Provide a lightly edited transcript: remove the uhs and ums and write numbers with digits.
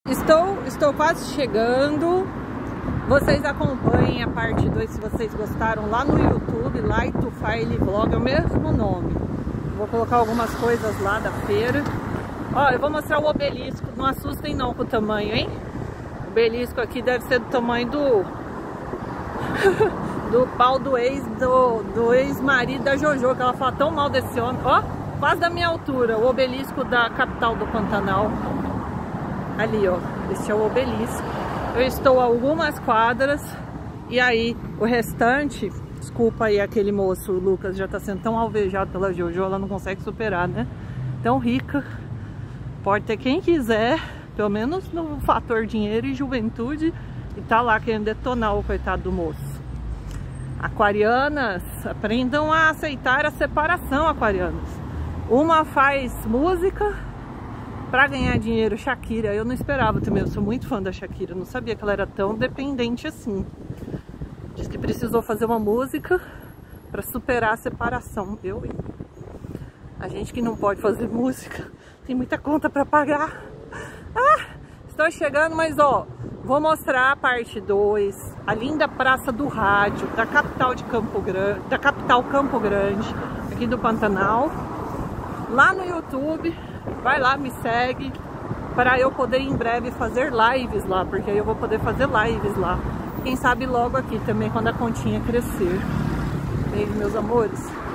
Estou quase chegando. Vocês acompanhem a parte 2 se vocês gostaram lá no YouTube, Light to File Vlog, é o mesmo nome. Vou colocar algumas coisas lá da feira. Ó, eu vou mostrar o obelisco, não assustem não com o tamanho, hein? O obelisco aqui deve ser do tamanho do pau do ex-marido da Jojo, que ela fala tão mal desse homem. Ó, quase da minha altura, o obelisco da capital do Pantanal. Ali, ó, esse é o obelisco. Eu estou a algumas quadras e aí o restante, desculpa aí aquele moço, o Lucas, já tá sendo tão alvejado pela Jojo, ela não consegue superar, né? Tão rica, pode ter quem quiser, pelo menos no fator dinheiro e juventude, e tá lá querendo detonar o coitado do moço. Aquarianas, aprendam a aceitar a separação, aquarianas. Uma faz música pra ganhar dinheiro. Shakira, eu não esperava também, eu sou muito fã da Shakira, não sabia que ela era tão dependente assim. Diz que precisou fazer uma música pra superar a separação. A gente que não pode fazer música, tem muita conta pra pagar. Estou chegando, mas ó, vou mostrar a parte 2, a linda Praça do Rádio, da capital de Campo Grande, da capital Campo Grande, aqui do Pantanal, lá no YouTube. Vai lá, me segue, para eu poder em breve fazer lives lá, porque aí eu vou poder fazer lives lá. Quem sabe logo aqui também, quando a continha crescer. Beijo, meus amores.